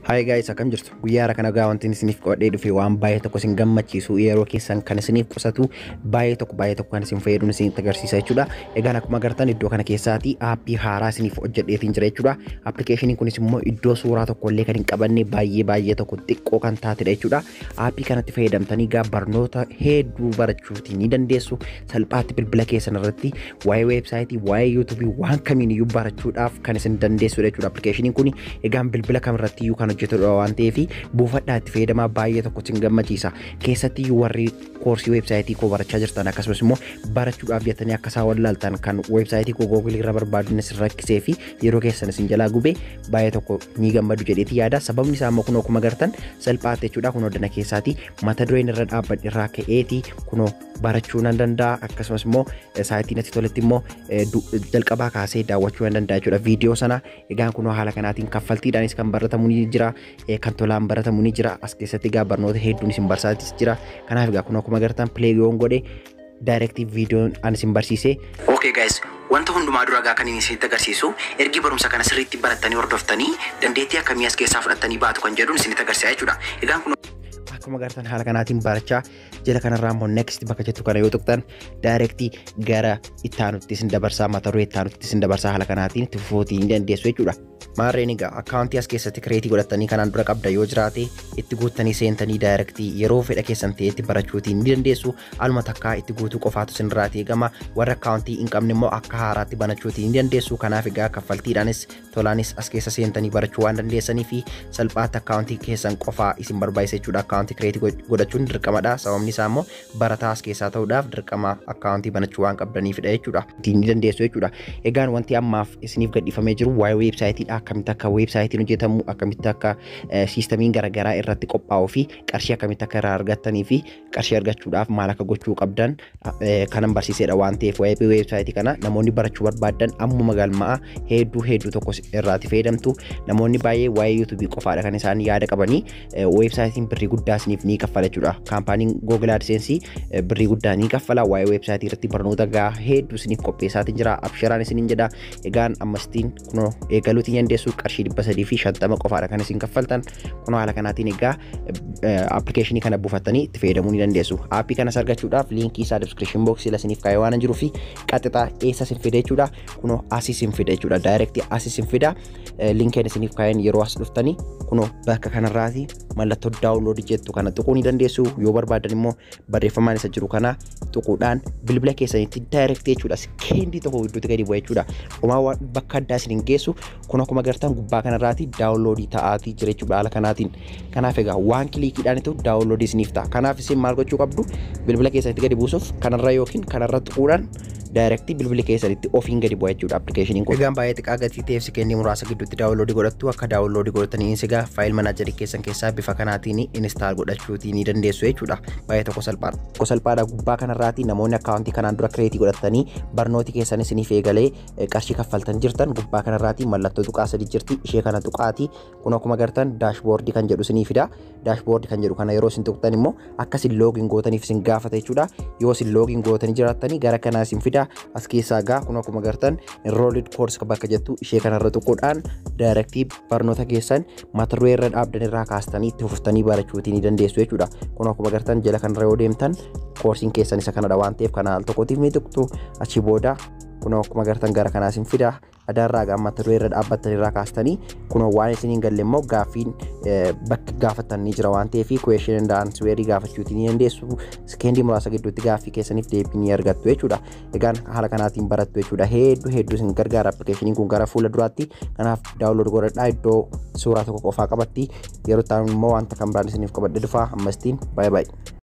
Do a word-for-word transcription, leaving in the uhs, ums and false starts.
Hi guys, akkam jirtu. Guyyaa kana gaa wanti isiniif qodhee dhufe waan baay'ee tokko isin gammachiisu yeroo keessan kan isiniif qusatu baay'ee tokko baay'ee tokko kan isin fayyadu isinitti agarsiisa jechuudha. Egaan akkuma agartan iddoo kana keessaati aappii haaraa isiniif hojjedheetiin jira jechuudha. Appilikeeshiniin kunis immoo iddoo suuraa tokko illee kan hin qabanne baay'ee baay'ee tokko xiqqoo kan taatedha jechuudha. Aappii kanatti fayyadamtanii gaa barnoota hedduu barachuutii ni dandeessu. Salphaatti bilbila keessan irratti waa'ee weebsaayitii, waa'ee yuutuubii waan kamiin iyyuu barachuudhaaf kan isin dandeessudha jechuudha. Appilikeeshiniin kun egaan bilbila kamirratti iyyuu kan hojjetudha waan ta'eef buufadhaa itti fayyadamaa baay'ee tokko isin gammachiisa. Keessatti warri koorsii weebsaayitii koo barachaa jirtan akkasumas immoo barachuudhaaf jettanii akka isaan wallaaltan kan weebsaayitii koo Google irra barbaaddan isin rakkisee fi yeroo keessan isin jalaa gubee baay'ee tokko ni gammadu jedheeti yaada. Sababni isaa immoo kunoo akkuma agartan salphaatti jechuudha. Kunoo dana keessaati mata dureen irra dhaabbadhe irraa ka'eeti kunoo barachuu nan danda'a. Akkasumas immoo saayitiin itti toletti immoo jalqabaa kaasee daawwachuu nan danda'a jechuudha. Viidiyoo sana egaan kunoo haala kanaatiin kaffaltiidhaanis kan baratamu ni jira. Kan tolaan baratamu ni jira. As keessatti gaa barnoota hedduun isin barsiisatis jira. Kanaaf gaa kun akkuma agartan play yoon godhe directive viidiyoon an isin barsiise. Okay guys, wanta hundumaa dura gaa kan inni isinitti agarsiisu ergi barumsa kana sirriitti barattanii hordoftanii dandeettii akkamii as keessaa fudhattanii baatu kan jedhuun isinitti agarsiisa jechuudha. Egaan kun akkuma agartan haala kanaatiin barachaa jala kanarraa immoo next bakka jettu kana yoo tuqxan directii gara ittaanutti isin dabarsaa, mata duree ittaanutti isin dabarsaa. Haala kanaatiin itti fufootii ni dandeessu jechuudha. Maarreen egaa akkaawuntii as keessatti kireetii godhattanii kanaan dura qabda yoo jiraate itti guuttanii seentanii daayirektii yeroo fedha keessan ta'etti barachuutii ni dandeessu. Aluma takkaa itti guutuu qofaatu isinirraa eegama. Warra akkaawuntii hin qabne immoo akka haaraatti banachuutii ni dandeessu. Kanaaf egaa kaffaltiidhaanis tolaanis as keessa seentanii barachuu waan dandeessanii fi salphaatti akkaawuntii keessan qofaa isin barbaachisa jechuudha. Akkaawuntii kireetii godhachuun dirqamadha. Sababni isaa immoo barataa as keessaa ta'uudhaaf dirqama akkaawuntii banachuu waan qabdaniifidha jechuudha. Ni dandeessu jechuudha. Egaan wanti ammaaf isiniif gadhiifamee jiru waa'ee weebsaayitiidha. Akkamitti akka weebsaayitiin hojjetamu, akkamitti akka siistamiin garaagaraa irratti qophaa'uu fi qarshii akkamitti akka irraa argattanii fi qarshii argachuudhaaf maal akka gochuu qabdan kanan barsiisedha waan ta'eef waa'ee weebsaayitii kana namoonni barachuu barbaadan ammuma galma'a hedduu hedduu tokko irraati fayyadamtu. Namoonni baay'ee waa'ee yuutuubii qofaadha kan isaan yaada qabanii weebsaayitiin birrii guddaa isiniif ni kaffala jechuudha. Kaampaaniin Google AdSense birrii guddaa ni kaffala waa'ee weebsaayitii irratti barnoota gaa hedduu isiniif qopheessaatiin jira. Abshiraan isiniin jedha. Egaan ammastiin kunoo eegaluutiin dandeessu qarshii dhibba sadii fi shantama qofaadha kan isin kaffaltan. Kunoo haala kanaatiin egaa appilikeeshinii kana buufattanii itti fayyadamuu ni dandeessu. Aappii kanas argachuudhaaf liinkii isaa description box ila isiniif kaa'ee waan jiruuf qaxxixaa eessa isin fida jechuudha. Kunoo as isin fida jechuudha. Direct as isin fida. Liinkiin isiniif kaa'een yeroo as dhuftanii kunoo bakka kanarraati mallattoo daawunlood jettu kana tuquu ni dandeessu. Yoo barbaadan immoo barreeffamaan isa jiru kana tuquudhaan bilbila keessanitti direct jechuudha. Sekeendii tokko gidduutti gadi bu'a jechuudha. Homaa bakka addaa isin geessu kun akkuma agartan gubbaa kanarraati daawunloodii ta'aatii jira jechuudha haala kanaatiin. Kanaaf egaa waan kiliikiidhaan ta'u daawunloodii isiniif ta'a. Kanaaf isin maal gochuu qabdu bilbila keessanitti gadi buusuuf kanarra yookiin kanarra tuquudhaan directii bilbila keessanitti ofiin gadi bu'a jechuudha appilikeeshiniin kun. Egaan baay'ee xiqqaa gatii ta'eef sekendii muraasa gidduutti daawunloodii godhattu. Akka daawunloodii godhatanii egaa faayil manaajarii keessan keessaa bifa kanaatiin instaal godhachuutii ni dandeessu jechuudha. Baay'ee tokko salphaadha. Tokko salphaadha gubbaa kanarraati namoonni akkaawuntii kanaan dura kireetii godhatanii barnooti keessan isiniif eegalee qarshii kaffaltan jirtan gubbaa kanarraati mallattoo tuqaa sadii jirti. Ishee kana tuqaati kun akkuma agartan daashboordii kan jedhu isiniifidha. Daashboordii kan jedhu kana yeroo isin tuqxan immoo akka isin loogiin gootaniif isin gaafata jechuudha. Yoo isin loogiin gootanii jiraattanii gara kanaa isin fida. As keessaa gaa kun akkuma agartan enrolled course bakka jettu ishee kanarra tuquudhaan directii barnoota keessan mata duree irra dhaabdan irraa kaastanii itti fuftanii barachuutii ni dandeessu jechuudha. Kun akkuma agartan jala kanarra yoo deemtan koorsiin keessan isa kanadha waan ta'eef kana al tokkotiif ni tuqxu. Achi booda kun akkuma agartan gara kanaa isin fida. Adaarraa gaa mata duree irra dhaabbattan irraa kaastanii kunoo waan isiniin galle immoo gaaffiin bakka gaafattan ni jira waan ta'eef question and answer gaafachuutii ni dandeessu. Sekendii muraasa gidduutti gaaffii keessaniif deebii ni argattu jechuudha. Egaan haala kanaatiin barattu jechuudha. Hedduu hedduu isin gargaara appilikeeshiniin kun gara fuula duraatti. Kanaaf daawunlood godhadhaa iddoo suuraa tokko qofaa qabatti. Yeroo ta'an immoo wanta kan biraan isiniif qabadhe dhufa. Ammastiin baay'ee baay'ee.